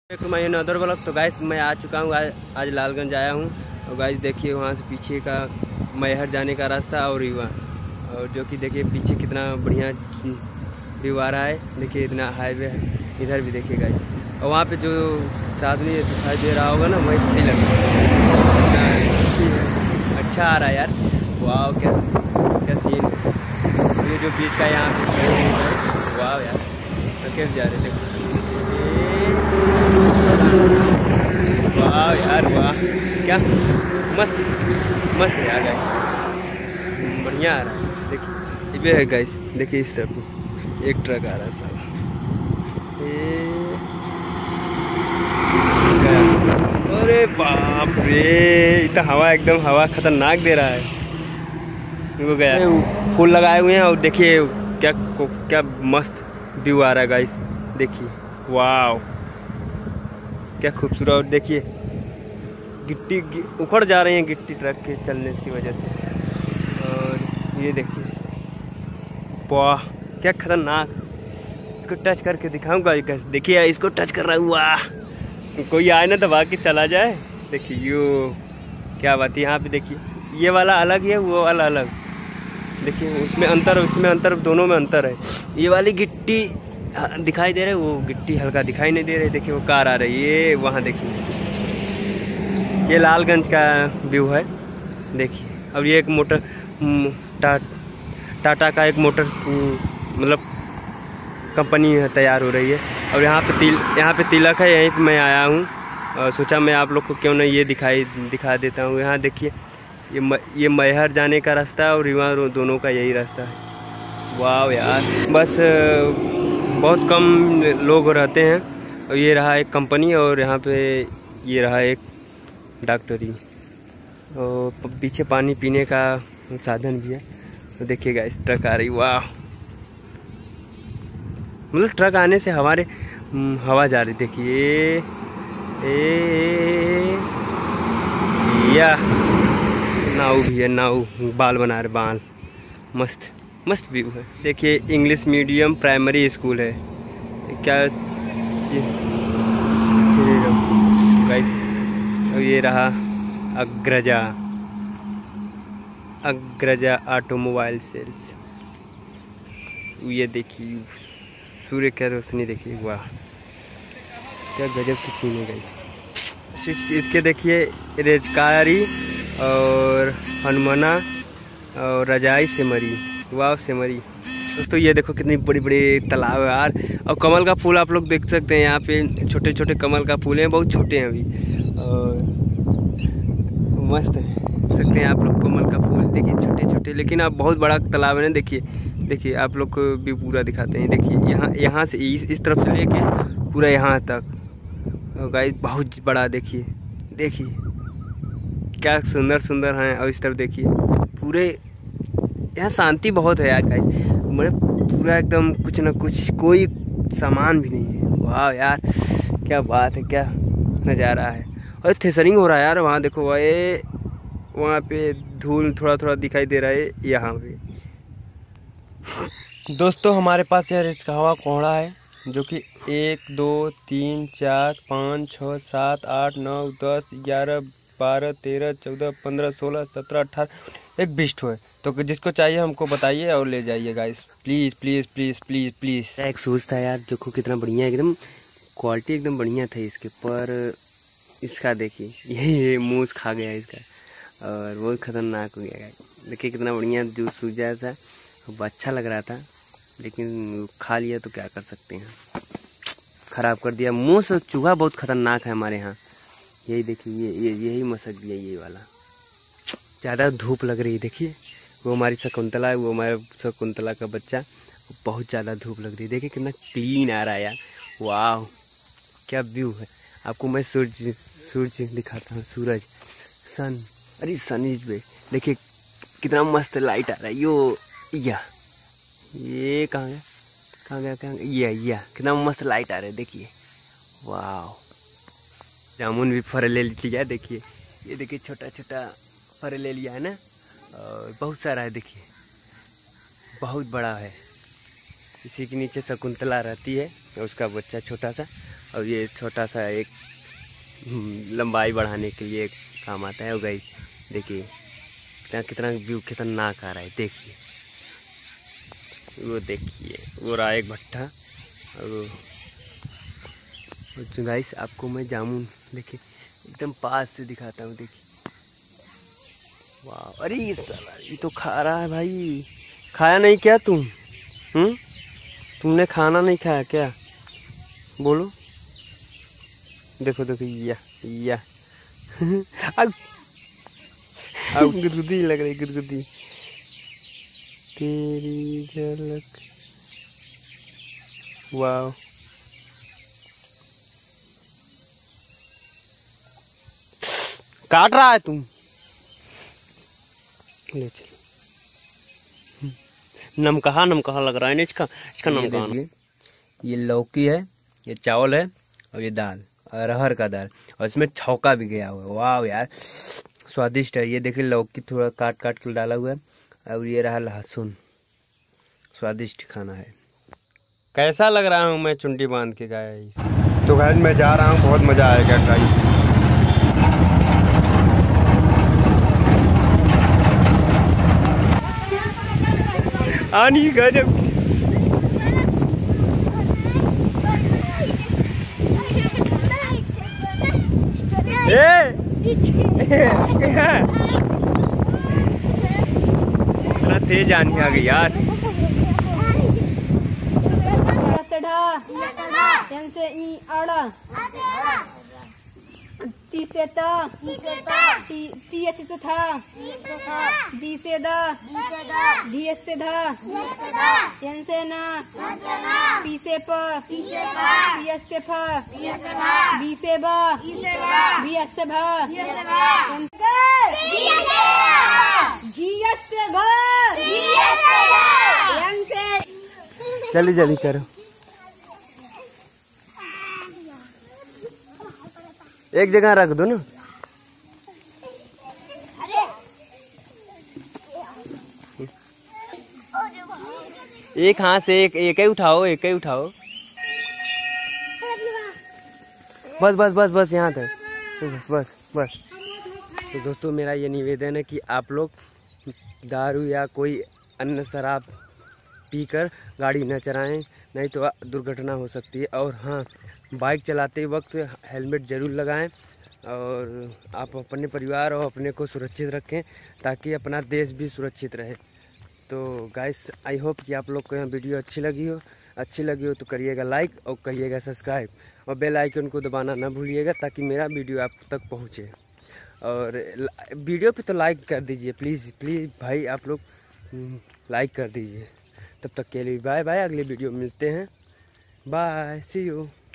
एक मैं other blog. तो गाइस मैं आ चुका हूँ, आज लालगंज आया हूँ। और गाइस देखिए वहाँ से पीछे का मैहर जाने का रास्ता और युवा, और जो कि देखिए पीछे कितना बढ़िया व्यू आ रहा है। देखिए इतना हाईवे है, इधर भी देखिए गाइस। और वहाँ पे जो आदमी दिखाई दे रहा होगा ना, वही सही लग रहा है, अच्छा आ रहा है यार। वाह क्या क्या सीन। ये जो बीच का यहाँ पे वाह यार, कैसे जा रहे देखो। वाह यार वाह, क्या मस्त मस्त है यार गाइस, बढ़िया आ रहा है। देखिए ये है गाइस, देखिए इस तरफ एक ट्रक आ रहा है साला। अरे बाप रे, इतना हवा, एकदम हवा खतरनाक दे रहा है। वो गया फूल लगाए हुए हैं और देखिए क्या क्या मस्त व्यू आ रहा है गाइस। देखिए वाह क्या खूबसूरत। देखिए गिट्टी उखड़ जा रही है, गिट्टी ट्रक के चलने की वजह से। और ये देखिए वाह क्या खतरनाक। इसको टच करके दिखाऊंगा। देखिए इसको टच कर रहा है, वाह कोई आए ना तो बाकी चला जाए। देखिए यो क्या बात है। यहाँ पे देखिए ये वाला अलग है, वो वाला अलग। देखिए उसमें अंतर दोनों में अंतर है। ये वाली गिट्टी दिखाई दे रही है, वो गिट्टी हल्का दिखाई नहीं दे रही। देखिए वो कार आ रही है, ये वहाँ देखिए ये लालगंज का व्यू है। देखिए अब ये एक मोटर टाटा का एक मोटर मतलब कंपनी है, तैयार हो रही है। और यहाँ पे तिलक है, यहीं पे मैं आया हूँ और सोचा मैं आप लोग को क्यों नहीं ये दिखा देता हूँ। यहाँ देखिए ये मैहर जाने का रास्ता है और यहाँ दोनों का यही रास्ता है। वाह यार, बस बहुत कम लोग रहते हैं। और ये रहा एक कंपनी, और यहाँ पे ये रहा एक डॉक्टरी, और पीछे पानी पीने का साधन भी है। तो देखिए गाइस ट्रक आ रही, वाह मतलब ट्रक आने से हमारे हवा जा रही। देखिए या नाव भी है, नाव बाल बना रहे, बाल मस्त मस्त व्यू है। देखिए इंग्लिश मीडियम प्राइमरी स्कूल है क्या गाइस। और ये रहा अग्रजा ऑटोमोबाइल सेल्स। ये देखिए सूर्य क्या रोशनी, देखिए वाह क्या गजब की सीन है गाइस। इसके देखिए रेजकारी और हनुमाना और रजाई सेमरी, वाह सेमरी दोस्तों। ये देखो कितनी बड़ी बड़ी तालाब है यार। और कमल का फूल आप लोग देख सकते हैं, यहाँ पे छोटे छोटे कमल का फूल हैं, बहुत छोटे हैं अभी और मस्त है। देख सकते हैं आप लोग कमल का फूल, देखिए छोटे छोटे, लेकिन अब बहुत बड़ा तालाब है ना। देखिए आप लोग को भी पूरा दिखाते हैं। देखिए यहाँ से इस तरफ से लेके पूरा यहाँ तक गाइस बहुत बड़ा। देखिए क्या सुंदर सुंदर हैं। और इस तरफ देखिए पूरे यहाँ शांति बहुत है यार गाइस, मतलब पूरा एकदम कुछ ना कुछ, कोई सामान भी नहीं है। वाह यार क्या बात है, क्या नज़ारा है। और थ्रेसरिंग हो रहा है यार, वहाँ देखो वहाँ पे धूल थोड़ा थोड़ा दिखाई दे रहा है यहाँ पे। दोस्तों हमारे पास यह रिचकावा कोहड़ा है, जो कि 1 2 3 4 5 6 7 8 9 10 11 12 13 14 15 16 17 18 एक 20 है। तो जिसको चाहिए हमको बताइए और ले जाइए guys, please please please please please. एक शूज़ था यार, देखो कितना बढ़िया, एकदम क्वालिटी एकदम बढ़िया था इसके। पर इसका देखिए ये मूस खा गया इसका, और बहुत खतरनाक हो गया गाइस। देखिए कितना बढ़िया जो सूजा था, अच्छा लग रहा था, लेकिन खा लिया तो क्या कर सकते हैं, ख़राब कर दिया। मुँह से चूहा बहुत खतरनाक है हमारे यहाँ। यही देखिए यही मसक दिया ये वाला। ज़्यादा धूप लग रही है, देखिए वो हमारी शकुंतला है, वो हमारे शकुंतला का बच्चा, बहुत ज़्यादा धूप लग रही है। देखिए कितना क्लीन आ रहा है यार, वाह क्या व्यू है। आपको मैं सूरज दिखाता हूँ, सूरज सन, अरे सन इज पे देखिए कितना मस्त लाइट आ रहा है। ये कहाँ गया ये कितना मस्त लाइट आ रहा है। देखिए वाह, जामुन भी फर ले लिया। देखिए ये देखिए छोटा छोटा फर ले लिया है ना, और बहुत सारा है। देखिए बहुत बड़ा है। इसी के नीचे शकुंतला रहती है, उसका बच्चा छोटा सा, और ये छोटा सा एक लंबाई बढ़ाने के लिए काम आता है। और गाइस देखिए कितना व्यू खतरनाक आ रहा है, देखिए वो देखिए वो रहा एक भट्टा। और गाइस आपको मैं जामुन देखिए एकदम पास से दिखाता हूँ, देखिए वाह। अरे ये तो खा रहा है भाई, खाया नहीं क्या तुम? तुमने खाना नहीं खाया क्या? बोलो। देखो देखो या गुदगुदी लग रही, गुदगुदी तेरी झलक। वाह काट रहा है तुम, ले चलो। नमकहा लग रहा है ना इसका नमकहा। ये लौकी है, ये चावल है और ये दाल, अरहर का दाल, और इसमें छौका भी गया हुआ है। वाह यार स्वादिष्ट है। ये देखिए लौकी थोड़ा काट के डाला हुआ है, और ये रहा लहसुन। स्वादिष्ट खाना है। कैसा लग रहा हूँ मैं चुंडी बांध के गाइस? तो गाइस मैं जा रहा हूँ, बहुत मज़ा आएगा गाइस। आनी गजब। इतना तेज आनी आ गई यार। ती से था दी से दा धी से धा यन से ना पी से प यस से फ बी से ब भी यस से भ जीएस से घ यन से। जल्दी जल्दी करो, एक जगह रख दो ना। एक हाथ से एक ही उठाओ, एक ही उठाओ। बस यहाँ तक, बस। तो दोस्तों मेरा ये निवेदन है कि आप लोग दारू या कोई अन्य शराब पीकर गाड़ी न चलाएं, नहीं तो दुर्घटना हो सकती है। और हाँ, बाइक चलाते वक्त हेलमेट ज़रूर लगाएं, और आप अपने परिवार और अपने को सुरक्षित रखें, ताकि अपना देश भी सुरक्षित रहे। तो गाइस आई होप कि आप लोग को यह वीडियो अच्छी लगी हो तो करिएगा लाइक और करिएगा सब्सक्राइब, और बेल आइकन को दबाना ना भूलिएगा, ताकि मेरा वीडियो आप तक पहुँचे। और वीडियो पे तो लाइक कर दीजिए प्लीज़ भाई, आप लोग लाइक कर दीजिए। तब तक के लिए बाय बाय, अगले वीडियो मिलते हैं, बाय, सी यू।